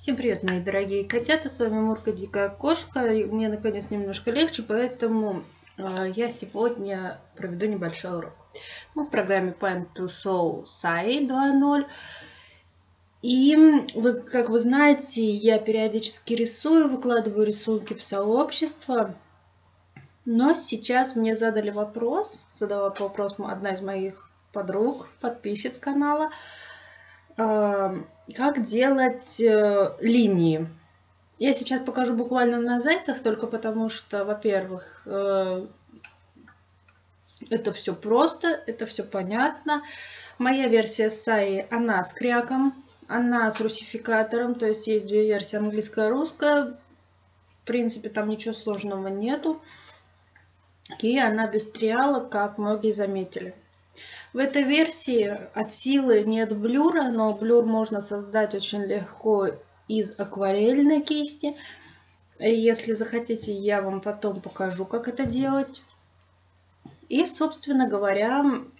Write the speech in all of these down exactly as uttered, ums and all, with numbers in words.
Всем привет, мои дорогие котята, с вами Мурка Дикая Кошка. И мне наконец немножко легче, поэтому э, я сегодня проведу небольшой урок. Мы в программе Paint to Show Sai два ноль. И вы, как вы знаете, я периодически рисую, выкладываю рисунки в сообщество. Но сейчас мне задали вопрос, задала вопрос одна из моих подруг, подписчиц канала, как делать э, линии. Я сейчас покажу буквально на зайцах, только потому что, во-первых, э, это все просто, это все понятно. Моя версия Sai, она с кряком, она с русификатором, то есть есть две версии, английская и русская. В принципе, там ничего сложного нету. И она без триала, как многие заметили. В этой версии от силы нет блюра, но блюр можно создать очень легко из акварельной кисти. Если захотите, я вам потом покажу, как это делать. И, собственно говоря,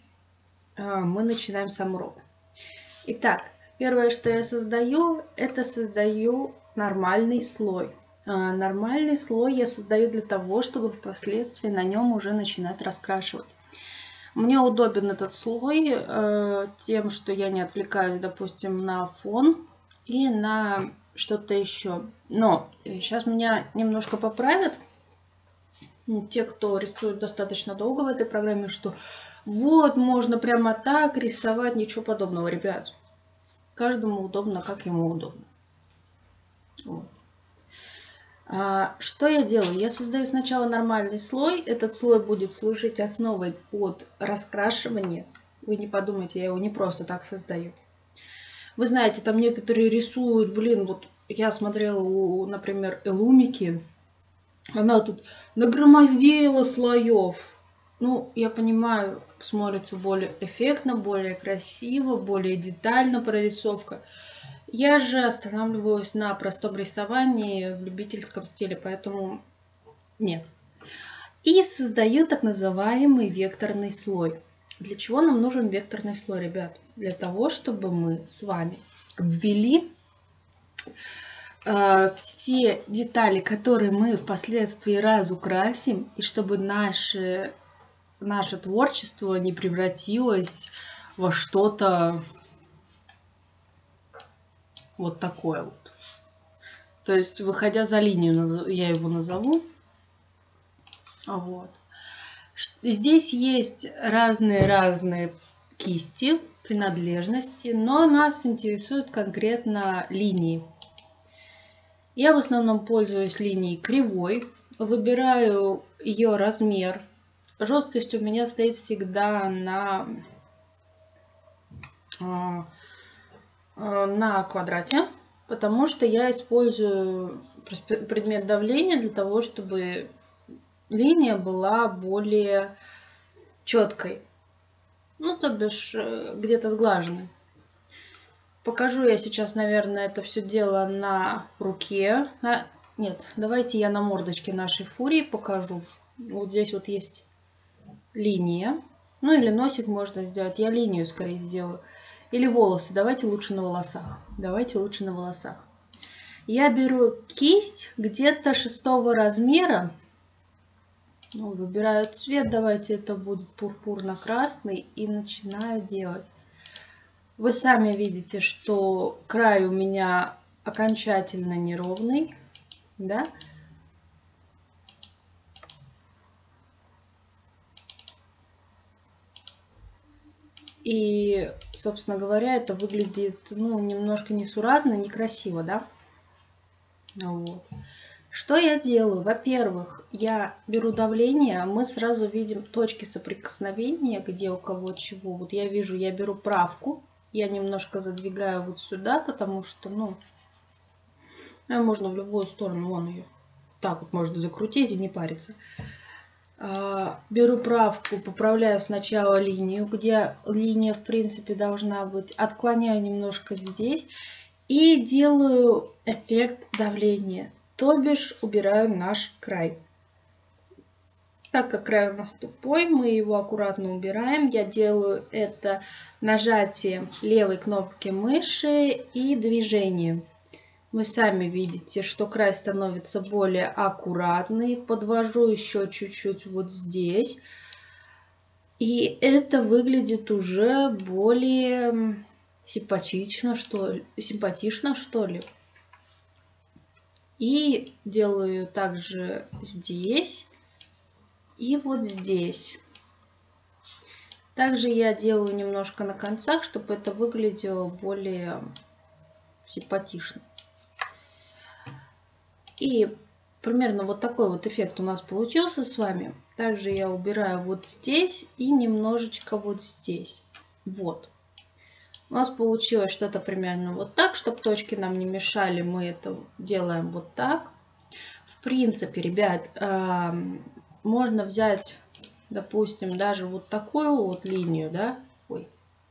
мы начинаем сам урок. Итак, первое, что я создаю, это создаю нормальный слой. Нормальный слой я создаю для того, чтобы впоследствии на нем уже начинать раскрашивать. Мне удобен этот слой э, тем, что я не отвлекаюсь, допустим, на фон и на что-то еще. Но сейчас меня немножко поправят те, кто рисует достаточно долго в этой программе, что вот, можно прямо так рисовать, ничего подобного, ребят. Каждому удобно, как ему удобно. Вот. А, что я делаю? Я создаю сначала нормальный слой. Этот слой будет служить основой под раскрашивание. Вы не подумайте, я его не просто так создаю. Вы знаете, там некоторые рисуют, блин, вот я смотрела, у, например, Элумики. Она тут нагромоздила слоев. Ну, я понимаю, смотрится более эффектно, более красиво, более детально прорисовка. Я же останавливаюсь на простом рисовании в любительском стиле, поэтому нет. И создаю так называемый векторный слой. Для чего нам нужен векторный слой, ребят? Для того, чтобы мы с вами ввели э, все детали, которые мы впоследствии разукрасим, и чтобы наше, наше творчество не превратилось во что-то вот такое вот. То есть, выходя за линию, я его назову. Вот. Здесь есть разные-разные кисти, принадлежности, но нас интересуют конкретно линии. Я в основном пользуюсь линией кривой. Выбираю ее размер. Жесткость у меня стоит всегда на... на квадрате, потому что я использую предмет давления для того, чтобы линия была более четкой, ну то бишь где-то сглаженной. Покажу я сейчас, наверное, это все дело на руке. На... Нет, давайте я на мордочке нашей фурии покажу. Вот здесь вот есть линия, ну или носик можно сделать. Я линию скорее сделаю. Или волосы. Давайте лучше на волосах. Давайте лучше на волосах. Я беру кисть где-то шестого размера. Ну, выбираю цвет. Давайте это будет пурпурно-красный. И начинаю делать. Вы сами видите, что край у меня окончательно неровный. Да? И, собственно говоря, это выглядит, ну, немножко несуразно, некрасиво, да? Вот. Что я делаю? Во-первых, я беру давление, мы сразу видим точки соприкосновения, где у кого чего. Вот я вижу, я беру правку, я немножко задвигаю вот сюда, потому что, ну, можно в любую сторону, вон ее. Так вот можно закрутить и не париться. Беру правку, поправляю сначала линию, где линия в принципе должна быть, отклоняю немножко здесь и делаю эффект давления, то бишь убираю наш край. Так как край у нас тупой, мы его аккуратно убираем. Я делаю это нажатием левой кнопки мыши и движением. Вы сами видите, что край становится более аккуратный. Подвожу еще чуть-чуть вот здесь. И это выглядит уже более симпатично, что ли. Симпатично, что ли. И делаю также здесь и вот здесь. Также я делаю немножко на концах, чтобы это выглядело более симпатично. И примерно вот такой вот эффект у нас получился с вами. Также я убираю вот здесь и немножечко вот здесь. Вот. У нас получилось что-то примерно вот так. Чтобы точки нам не мешали, мы это делаем вот так. В принципе, ребят, можно взять, допустим, даже вот такую вот линию, да? Ой.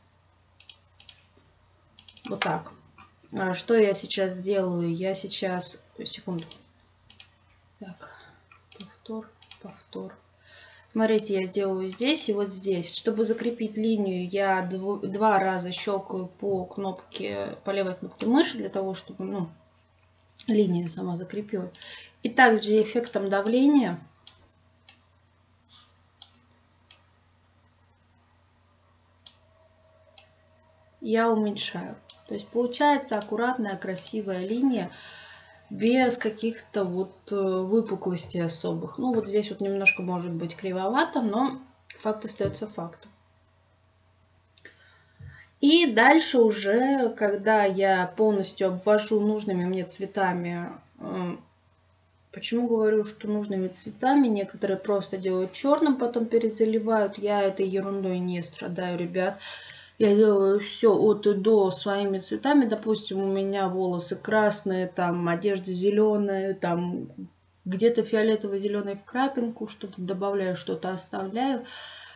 Вот так. Что я сейчас делаю? Я сейчас... Секунду. Так. Повтор, повтор. Смотрите, я сделаю здесь и вот здесь. Чтобы закрепить линию, я дв два раза щелкаю по кнопке, по левой кнопке мыши, для того, чтобы, ну, линия сама закрепилась. И также эффектом давления я уменьшаю. То есть получается аккуратная, красивая линия, без каких-то вот выпуклостей особых. Ну, вот здесь вот немножко может быть кривовато, но факт остается фактом. И дальше уже, когда я полностью обвожу нужными мне цветами, почему говорю, что нужными цветами, некоторые просто делают черным, потом перезаливают, я этой ерундой не страдаю, ребят. Я делаю все от и до своими цветами. Допустим, у меня волосы красные, там одежда зеленая, там где-то фиолетово-зеленый в крапинку, что-то добавляю, что-то оставляю.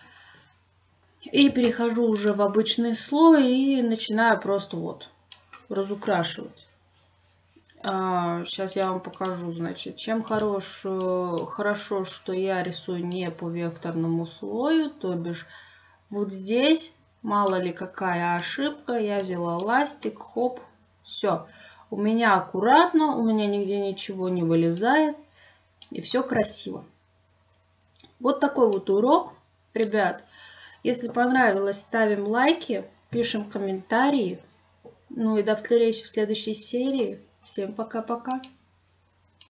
И перехожу уже в обычный слой и начинаю просто вот разукрашивать. А, сейчас я вам покажу, значит, чем хорош, хорошо, что я рисую не по векторному слою, то бишь вот здесь. Мало ли какая ошибка, я взяла ластик, хоп, все. У меня аккуратно, у меня нигде ничего не вылезает, и все красиво. Вот такой вот урок, ребят. Если понравилось, ставим лайки, пишем комментарии. Ну и до встречи в следующей серии. Всем пока-пока.